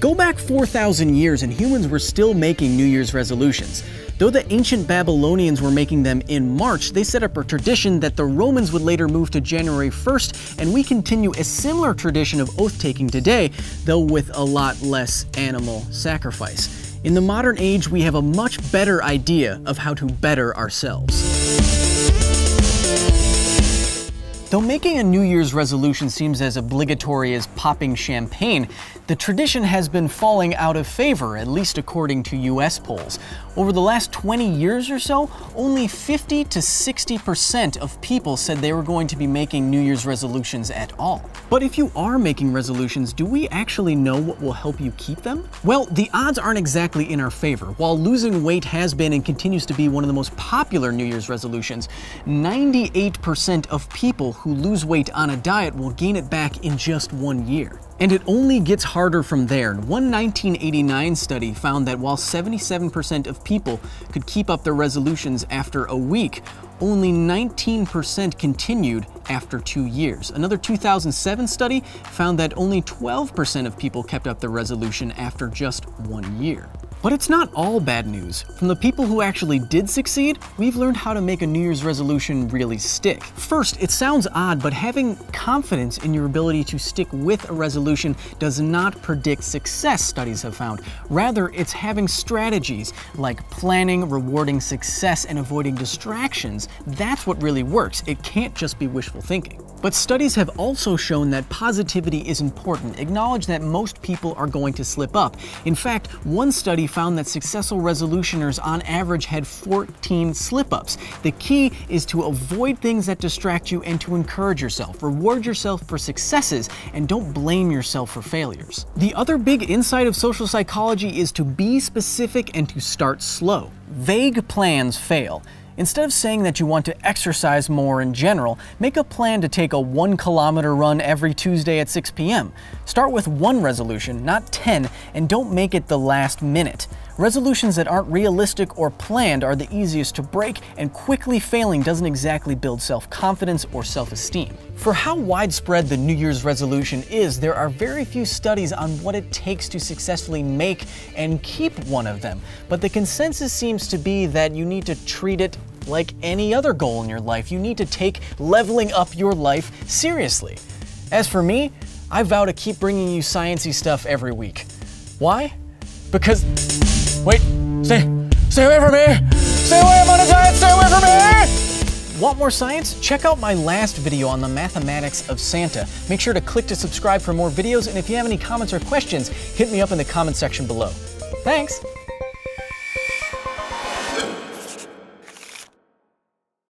Go back 4,000 years and humans were still making New Year's resolutions. Though the ancient Babylonians were making them in March, they set up a tradition that the Romans would later move to January 1st, and we continue a similar tradition of oath-taking today, though with a lot less animal sacrifice. In the modern age, we have a much better idea of how to better ourselves. Though making a New Year's resolution seems as obligatory as popping champagne, the tradition has been falling out of favor, at least according to US polls. Over the last 20 years or so, only 50 to 60% of people said they were going to be making New Year's resolutions at all. But if you are making resolutions, do we actually know what will help you keep them? Well, the odds aren't exactly in our favor. While losing weight has been and continues to be one of the most popular New Year's resolutions, 98% of people who lose weight on a diet will gain it back in just 1 year. And it only gets harder from there. One 1989 study found that while 77% of people could keep up their resolutions after a week, only 19% continued after 2 years. Another 2007 study found that only 12% of people kept up their resolution after just 1 year. But it's not all bad news. From the people who actually did succeed, we've learned how to make a New Year's resolution really stick. First, it sounds odd, but having confidence in your ability to stick with a resolution does not predict success, studies have found. Rather, it's having strategies like planning, rewarding success, and avoiding distractions. That's what really works. It can't just be wishful thinking. But studies have also shown that positivity is important. Acknowledge that most people are going to slip up. In fact, one study found that successful resolutioners on average had 14 slip-ups. The key is to avoid things that distract you and to encourage yourself. Reward yourself for successes and don't blame yourself for failures. The other big insight of social psychology is to be specific and to start slow. Vague plans fail. Instead of saying that you want to exercise more in general, make a plan to take a 1-kilometer run every Tuesday at 6 p.m. Start with one resolution, not 10, and don't make it the last minute. Resolutions that aren't realistic or planned are the easiest to break, and quickly failing doesn't exactly build self-confidence or self-esteem. For how widespread the New Year's resolution is, there are very few studies on what it takes to successfully make and keep one of them. But the consensus seems to be that you need to treat it like any other goal in your life. You need to take leveling up your life seriously. As for me, I vow to keep bringing you sciencey stuff every week. Why? Because... Wait, stay away from me! Stay away, I'm on a diet, stay away from me! Want more science? Check out my last video on the mathematics of Santa. Make sure to click to subscribe for more videos, and if you have any comments or questions, hit me up in the comment section below. Thanks!